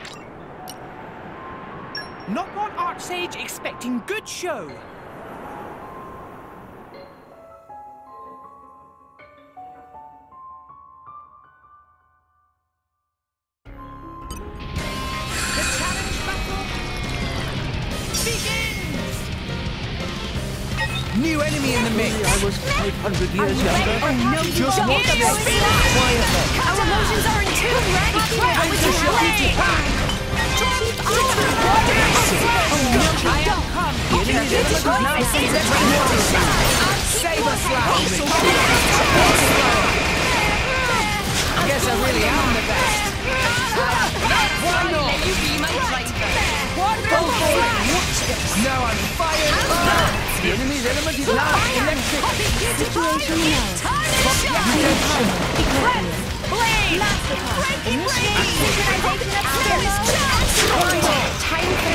Knock on Archsage expecting good show. The challenge battle begins! New enemy in the mix. I was 500 years younger. Oh no, Just watch this. Quietly. Our emotions are in tune, right? I will play. Saber slash! I guess I really am the best. Why not? Let you be my driver. Go for it! Now I'm fired up! The enemy's element is now electric. Situation now. Redemption. Blade! Initiate synchronization of spirits. Time for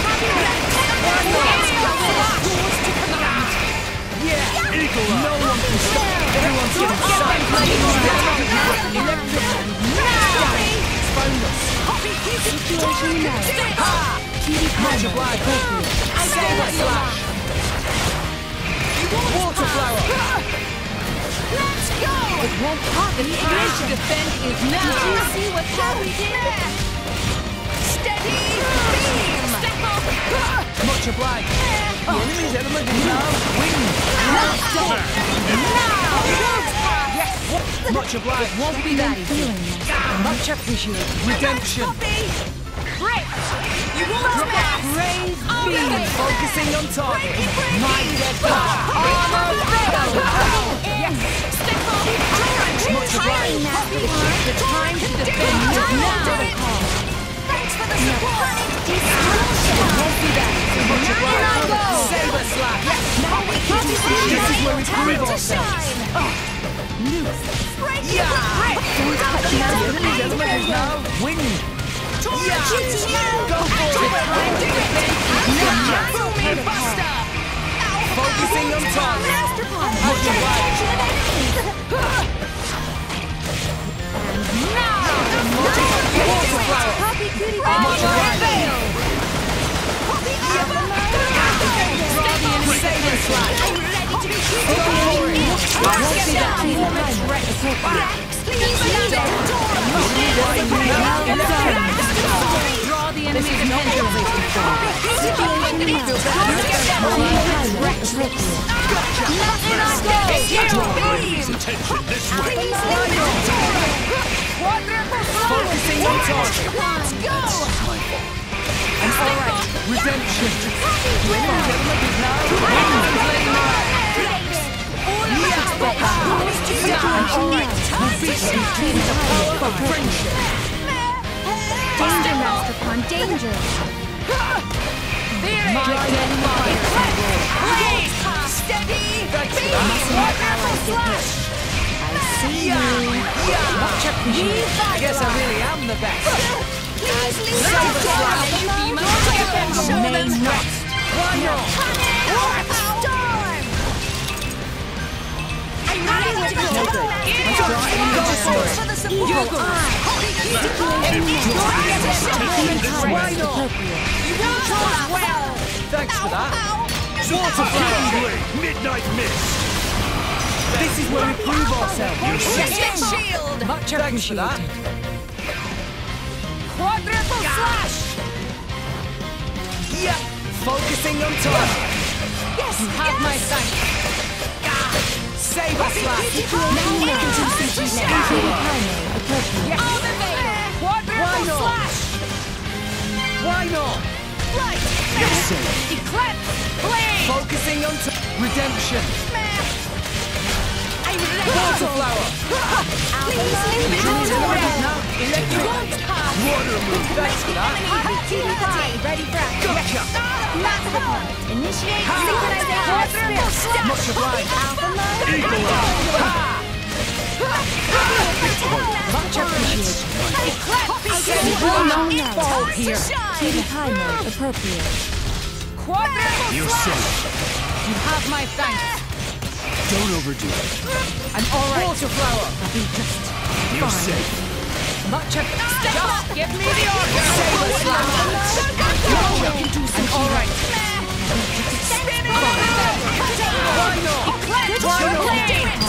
Yeah! Eagle no one can stop it! Everyone's getting signed! Electric! Found us! situation now. Much obliged! Saber slash! Water flower! Let's go! It won't pop the ignition. Defend is now. Did you see what we did? Steady beam! Much obliged! The enemy's element is now wind! Yes! Much obliged! Won't be that easy. Much appreciated! Redemption! Great! You won't pass! Praise beam! Focusing on target! My dead armor battle! Yes! Much obliged! The time to defend is now. Thanks for the support! Won't be that easy. Much obliged! Go! Saber slash! Yes! Now we can This is where we prove ourselves! Yeah! The enemy's element is now wind! Go for it! Focusing on target! Much obliged! Water flower! Much obliged! Saber slash! Go for it! Draw the enemy's attention. Focusing on target! Let's go! And alright, redemption! The enemy's element is now friendship! Danger, Master Pawn, danger! Steady! I see you! Much appreciated! I guess I really am the best! Saber slash! May not! Why not? Storm! I'm ready to go! Go for it! Why not? Thanks for that! Water flower! Midnight mist. This is where we prove ourselves! Shield! Much thanks for that! Quadruple slash! Yeah! Focusing on target! Yes! You have my thanks! Saber slash! Quadruple slash! Why not? Right! Eclipse! Blade! Focusing on redemption! I'm ready! Water flower! Please leave me alone! Electric! Water move. Thanks for that! Ready for action! Gotcha! Master Pawn, initiate synchronization of spirits! Much obliged! Alpha mode! Eagle eye! Much appreciated! You will not fall here. TV high mode appropriate. Quadruple You're slash! safe. You have my thanks! Don't overdo it. I'm alright! Water flower! I'll be just You're fine. safe. Much of just give me the order. Saber slap. All right. Why not?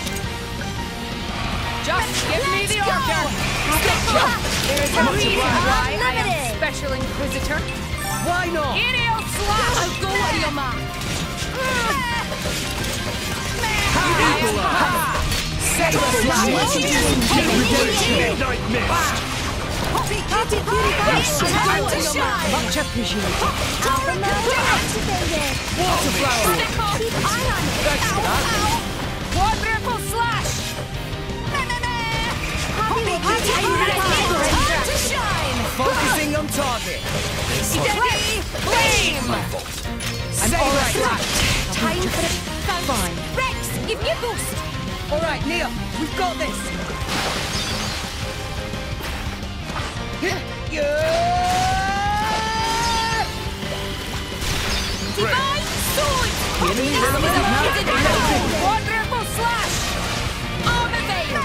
Just give me the order. There is a reason why I am Special Inquisitor. Why not? Aerial slash. I'll go at your mark. Saber slash. Midnight mist. Much appreciated. Alpha mode activated. Water flower. Keep eye on it. Quadruple slash. Time to shine. Focusing on target. Steady flame. And all right. Time for the Fine. Rex, give me a boost. All right, Neo, we've got this. Divine sword. Quadruple slash. Armor veil.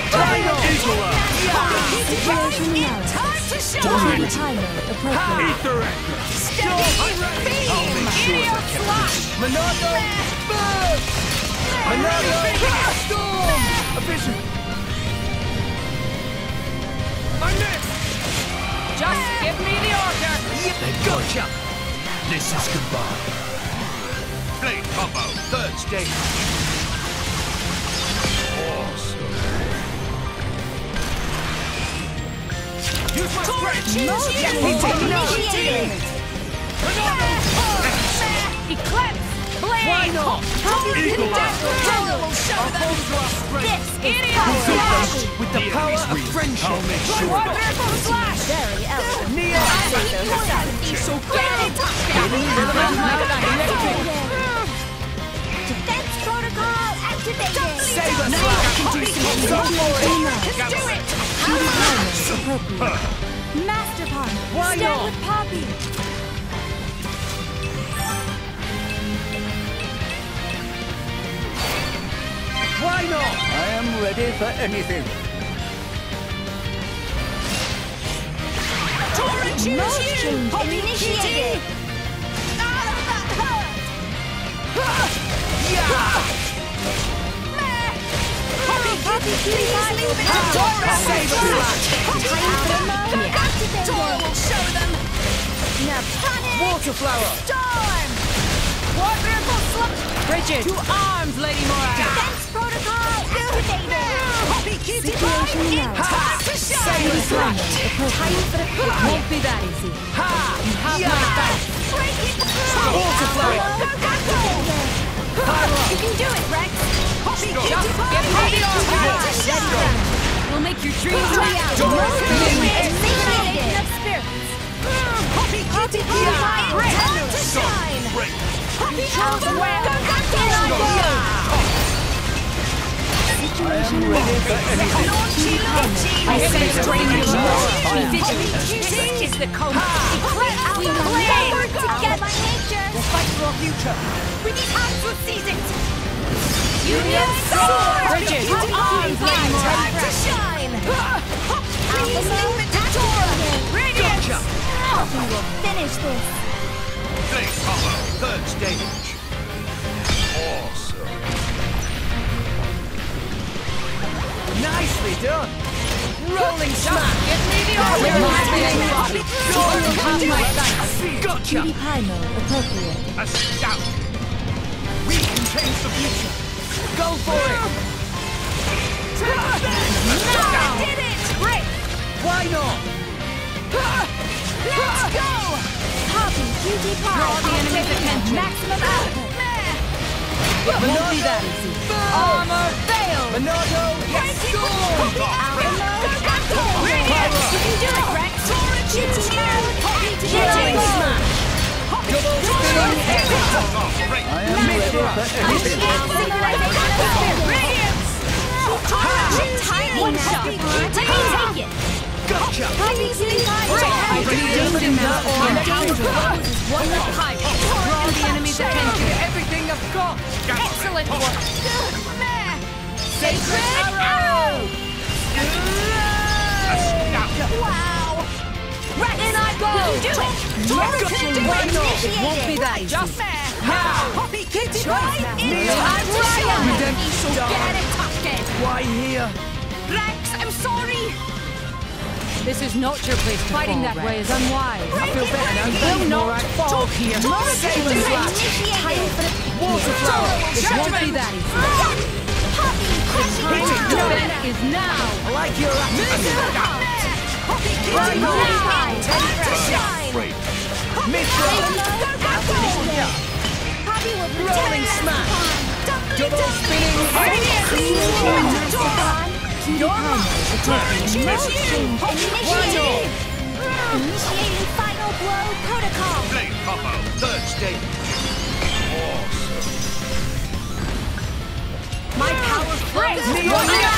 Situation analysis. Time to shine. Duty timer appropriate. Ether anchor. Aerial slash. Monado. Burn. Monado. Storm. A vision. I missed. Just give me the order. Yep, gotcha. This is goodbye. Blade combo, third stage. Awesome. Use my strength. Eclipse. Blade. Why not? Eagle eye. Will show them. This Aerial slash. With the power of friendship. I'll make sure of it. Quadruple slash. very elegant. Neo. So get it. Defense protocol activated. Saber slash. Go for it. Let's do it. Duty timer appropriate. Master Part. Why Stand not? with Poppy. Why not? I am ready for anything. Mode change initiated. Poppy, please leave it. Saber slash. Alpha mode activated. Will show them. Now punish. Water flower. Storm. Quadruple slash. Bridget. To arms, Lady Mora. Defense protocol activated. Situation analysis. Saber Duty slash. timer appropriate. It won't be that easy. Ha! You have my back. Break it. Water flower. You can do it, Rex. Just give me the order. We'll make your dreams a reality. Initiated. Of spirits. Poppy, time to shine. Poppy, elsewhere. Situation analysis. I say strange love. This is the code. We will never work together by nature. Fight for our future. We need hands to seize it. Union sword. Bridget, To arms, Lady Mora. time to shine. Please leave it to Dora. Radiance. We will finish this. Blade combo, third stage. Awesome. Nicely done. Rolling smack. Give me the order. Have my thanks. Gotcha. Duty timer appropriate. A scout. We can change the future. Go for it. Now I did it. Great. Why not? Let's go. Poppy, QT Pie. Draw the enemy's attention. Maximum output. It won't be that easy. Armor veil. Monado. Yes, Alpha mode. Radiance. You can do it, Rex. QT mode. Killing smash. Double spinning head. I am ready for anything. Radiance. One shot. Take it. Gotcha. Poppy, QT Pie. I believe in that order. One pipe. Draw the enemy's attention. Everything I've got. Excellent work. Sacred arrow. Wow! Right, In I go! do it! Tora can do Why it! not? It Initiate won't be it. that easy. Just there! How? Poppy Kitty Choice Pie now. is Neil. time to shine! Redemption. So get it, Tuckin! Why here? Rex, I'm sorry! This is not your place to Fighting fall, that way is unwise. I feel better now. Will Will not not fall here. Tora Save can do and it! flash. Initiate it! Water flower. It won't be that easy. Poppy, crushing Time it! to defend is now. I like your attitude. Poppy Kitty Right on. Pie! Time to shine! Afraid. Mithra. Poppy will protect Rolling us. smash. Double spinning. Initiating final blow protocol. Blade combo. Third stage. Awesome. My power friends. Neo.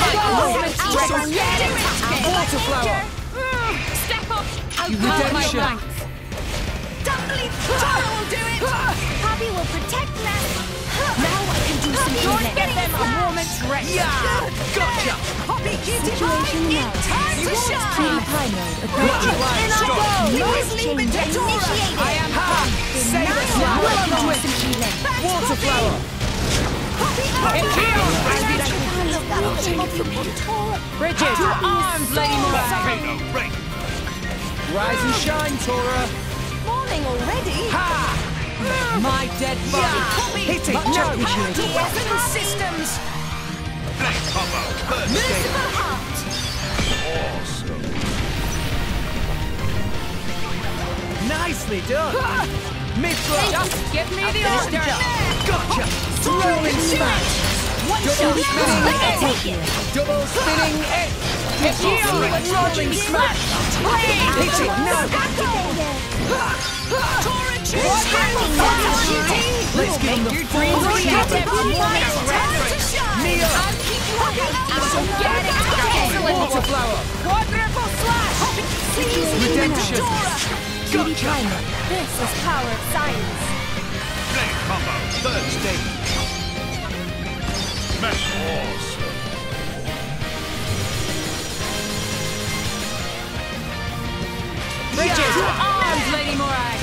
Water flower. Step up. Out Redemption. my flanks. Doubly. Tara will do it. Poppy will protect us. Now I can do some Don't healing. get them a moment's rest. Yeah. Gotcha. Poppy Kitty Situation Pie, now. it's time to shine. High mode. In I go. Please leave it to Tora. I am Ha. Save Now us I now. will do Twist. some healing. Water flower. Bridget, to arms, Lady Moran. Volcano break. Rise and shine, Tora. Morning already. Ha. My dead body. Hit it. Much No. appreciated. Weapon systems. Blade combo. Third stage. Merciful heart. Awesome. Nicely done. Mithra. Just give me the Finish the order. job. Gotcha. Rolling smash. One Double shot. spinning Let's edge. take it. Double spinning edge. It's you. Rolling smash. Hit it. No. Let's give him the full reality. Neo. So get it. Excellent Water work. flower. Quadruple slash. Redemption. Gotcha. This is power of science. Blade combo. Third stage. Smash. Awesome. Bridget, to arms, Lady Moran.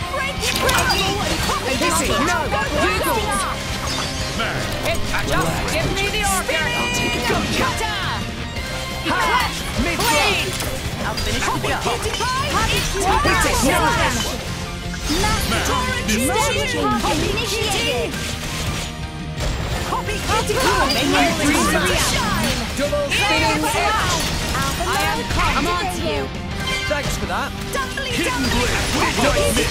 Hit it. No. Smash. Just give me the order. Gotcha. Ha. Mithra. I'll finish the job. Hit it. No. Initiated. Double spinning edge. I am come on to you. Thanks for that. Hidden blade. Double miss.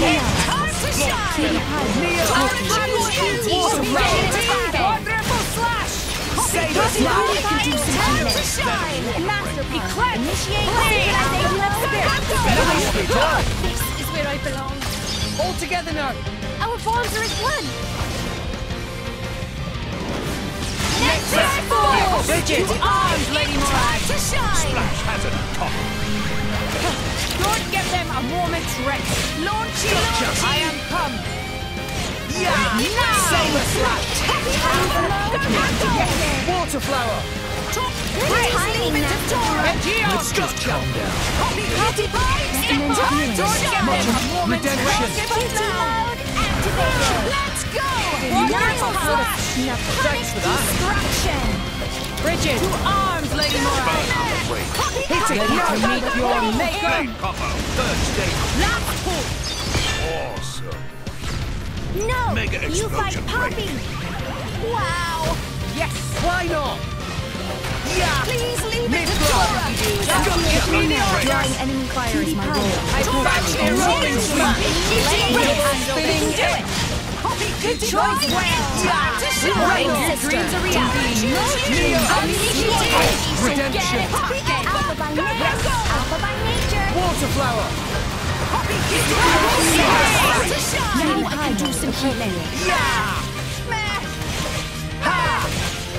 Neo. Water flower. Quadruple slash. Save us now. Nicely done. This is where I belong. All together now. Our bonds are as one. Bridget, to arms, Lady Moran. To shine. Splash hazard top. Don't give them a moment's rest. Launching. I am come. Yeah. Saber slash. Water flower. Let's just calm down. Don't give them a moment's Redemption. rest. Let's go! Wonderful slash. Thanks for that. Bridget, to arms, Lady Moran. Break. Hit it. Ready to meet your maker. Blade combo. Third stage. Last pull. Awesome. No! Mega You fight explosion Poppy! Wow! Yes. Why not? Yeah. Please leave it to Mithra. Tora! Drawing enemy fire is my role. I Back a rolling smash. spinning Do it! Poppy, good choice! Time to shine! Your dreams are reality. Neo. Redemption. Alpha by nature! Alpha by nature! Water flower. Now I can do some healing. Yeah. Ha.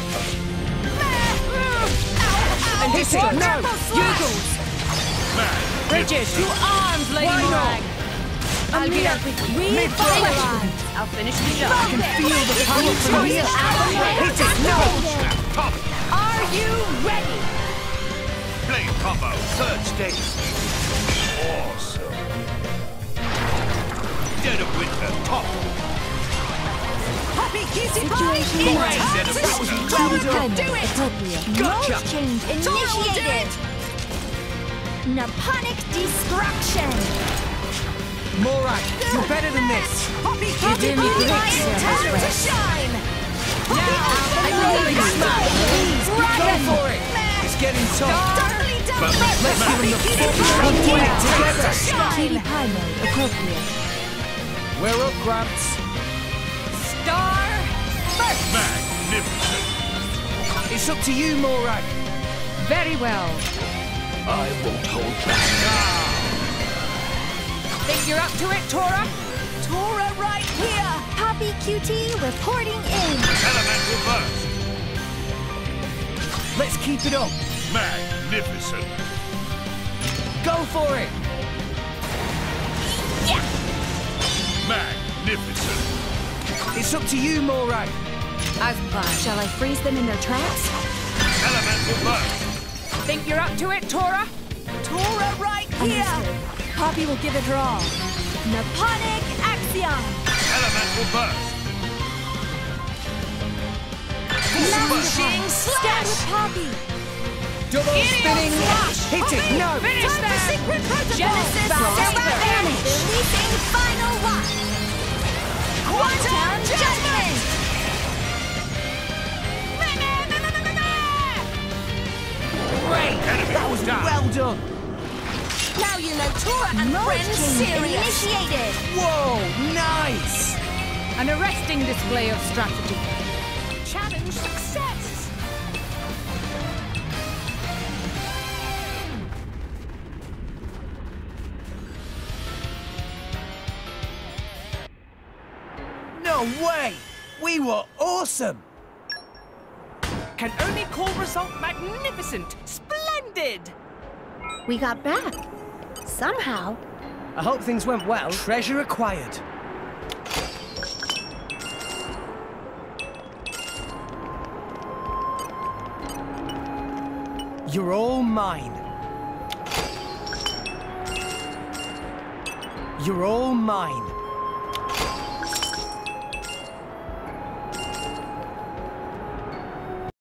And hit it. No. Bugles. Bridget, to arms, Lady Why not? Moran. I'll be there with revitalized. I'll finish the job. I can feel the power from here. Hit it. No. Top. Are you ready? Blade combo. Third stage. Awesome. Dead of Winter top. Happy cutie Situation pie! right. Dead of Winter. Tora will Time do it! appropriate. Gotcha. Mode change initiated! Naponic destruction! Morak, you're better than this. Happy Give cutie me pie! breaks, Time to Rex. shine! I really smash. Go Dragon! for it. It's getting tough. Doubly done! Let's give him the Happy full cutie and do it together. Shine! Cutie pie mode appropriate. We're up, Gramps. Star first. Magnificent. It's up to you, Morak. Very well. I won't hold back. Think you're up to it, Tora? Tora right here! Happy cutie reporting in! Elemental burst. Let's keep it up. Magnificent. Go for it. Magnificent. It's up to you, Morak. As planned. Shall I freeze them in their tracks? Elemental burst. Think you're up to it, Tora? Tora right here! Poppy will give it her all. Naponic Axion! Elemental burst. Smashing Stand with Poppy! Double spinning. Hit it. No. Finish Time for that! Secret Protocol! Genesis Vanish! Releasing Final One! Quantum Judgment! Great. That was well done. Now you know Tora and Friends serious! Initiated! Whoa, nice. An arresting display of strategy. Challenge success! No way. We were awesome. Can only call result magnificent, splendid! We got back. Somehow. I hope things went well. Treasure acquired. You're all mine. You're all mine.